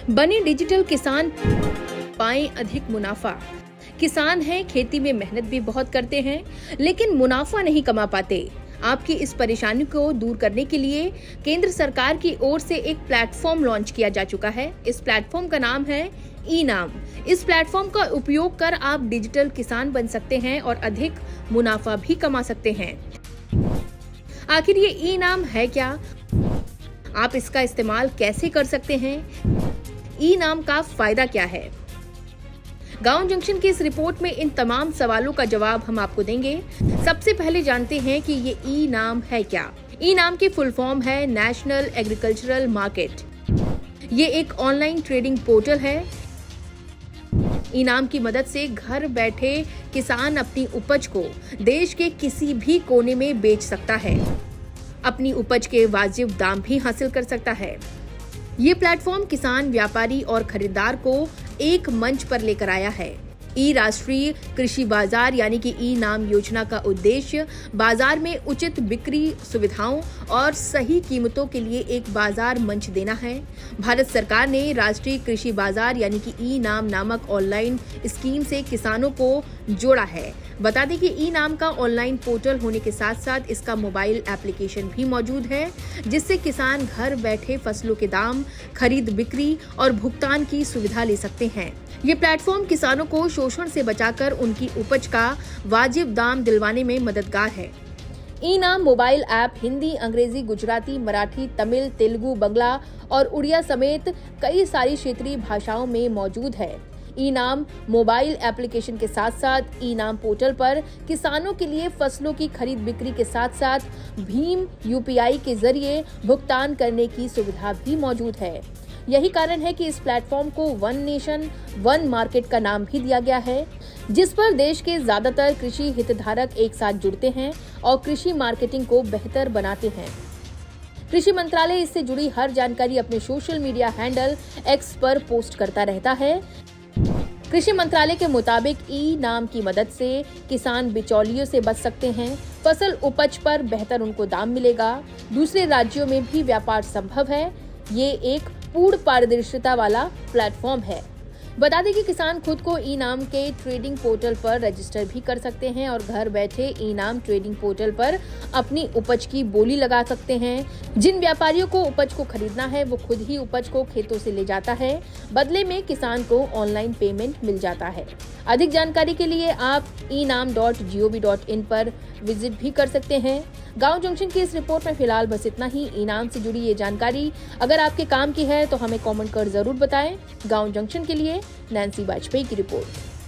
बने डिजिटल किसान, पाएं अधिक मुनाफा। किसान हैं, खेती में मेहनत भी बहुत करते हैं, लेकिन मुनाफा नहीं कमा पाते। आपकी इस परेशानी को दूर करने के लिए केंद्र सरकार की ओर से एक प्लेटफॉर्म लॉन्च किया जा चुका है। इस प्लेटफॉर्म का नाम है ई-नाम। इस प्लेटफॉर्म का उपयोग कर आप डिजिटल किसान बन सकते हैं और अधिक मुनाफा भी कमा सकते हैं। आखिर ये ई-नाम है क्या? आप इसका इस्तेमाल कैसे कर सकते हैं? ई-नाम का फायदा क्या है? गांव जंक्शन की इस रिपोर्ट में इन तमाम सवालों का जवाब हम आपको देंगे। सबसे पहले जानते हैं कि ये ई-नाम है क्या। ई-नाम की फुल फॉर्म है नेशनल एग्रीकल्चरल मार्केट। ये एक ऑनलाइन ट्रेडिंग पोर्टल है। ई-नाम की मदद से घर बैठे किसान अपनी उपज को देश के किसी भी कोने में बेच सकता है। अपनी उपज के वाजिब दाम भी हासिल कर सकता है। ये प्लेटफॉर्म किसान, व्यापारी और खरीदार को एक मंच पर लेकर आया है। ई राष्ट्रीय कृषि बाजार यानी कि ई-नाम योजना का उद्देश्य बाजार में उचित बिक्री सुविधाओं और सही कीमतों के लिए एक बाजार मंच देना है। भारत सरकार ने राष्ट्रीय कृषि बाजार यानी कि ई-नाम नामक ऑनलाइन स्कीम से किसानों को जोड़ा है। बता दें कि ई-नाम का ऑनलाइन पोर्टल होने के साथ साथ इसका मोबाइल एप्लीकेशन भी मौजूद है, जिससे किसान घर बैठे फसलों के दाम, खरीद बिक्री और भुगतान की सुविधा ले सकते हैं। ये प्लेटफॉर्म किसानों को शोषण से बचाकर उनकी उपज का वाजिब दाम दिलवाने में मददगार है। ई-नाम मोबाइल ऐप हिंदी, अंग्रेजी, गुजराती, मराठी, तमिल, तेलुगु, बंगला और उड़िया समेत कई सारी क्षेत्रीय भाषाओं में मौजूद है। ई-नाम मोबाइल एप्लीकेशन के साथ साथ ई-नाम पोर्टल पर किसानों के लिए फसलों की खरीद बिक्री के साथ साथ भीम यूपीआई के जरिए भुगतान करने की सुविधा भी मौजूद है। यही कारण है कि इस प्लेटफॉर्म को वन नेशन वन मार्केट का नाम भी दिया गया है, जिस पर देश के ज्यादातर कृषि हितधारक एक साथ जुड़ते हैं और कृषि मार्केटिंग को बेहतर बनाते हैं। कृषि मंत्रालय इससे जुड़ी हर जानकारी अपने सोशल मीडिया हैंडल एक्स पर पोस्ट करता रहता है। कृषि मंत्रालय के मुताबिक ई-नाम की मदद से किसान बिचौलियों से बच सकते हैं। फसल उपज पर बेहतर उनको दाम मिलेगा। दूसरे राज्यों में भी व्यापार संभव है। ये एक पूर्ण पारदर्शिता वाला प्लेटफॉर्म है। बता दें कि किसान खुद को ई-नाम के ट्रेडिंग पोर्टल पर रजिस्टर भी कर सकते हैं और घर बैठे ई-नाम ट्रेडिंग पोर्टल पर अपनी उपज की बोली लगा सकते हैं। जिन व्यापारियों को उपज को खरीदना है वो खुद ही उपज को खेतों से ले जाता है। बदले में किसान को ऑनलाइन पेमेंट मिल जाता है। अधिक जानकारी के लिए आप enam.gov.in पर विजिट भी कर सकते हैं। गांव जंक्शन की इस रिपोर्ट में फिलहाल बस इतना ही। ई-नाम से जुड़ी ये जानकारी अगर आपके काम की है तो हमें कमेंट कर जरूर बताएं। गांव जंक्शन के लिए नैन्सी वाजपेयी की रिपोर्ट।